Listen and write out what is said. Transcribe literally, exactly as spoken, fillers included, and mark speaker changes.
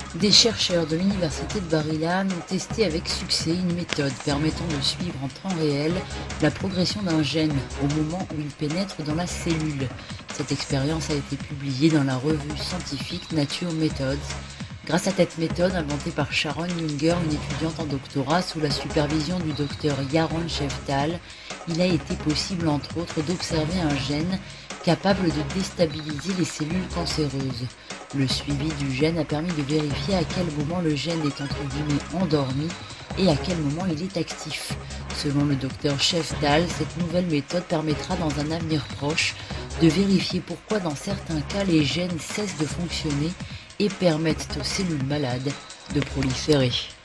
Speaker 1: Des chercheurs de l'université de Bar-Ilan ont testé avec succès une méthode permettant de suivre en temps réel la progression d'un gène au moment où il pénètre dans la cellule. Cette expérience a été publiée dans la revue scientifique Nature Methods. Grâce à cette méthode inventée par Sharon Junger, une étudiante en doctorat sous la supervision du docteur Yaron Sheftal, il a été possible entre autres d'observer un gène capable de déstabiliser les cellules cancéreuses. Le suivi du gène a permis de vérifier à quel moment le gène est entre guillemets endormi et à quel moment il est actif. Selon le docteur Sheftal, cette nouvelle méthode permettra dans un avenir proche de vérifier pourquoi dans certains cas les gènes cessent de fonctionner et permettent aux cellules malades de proliférer.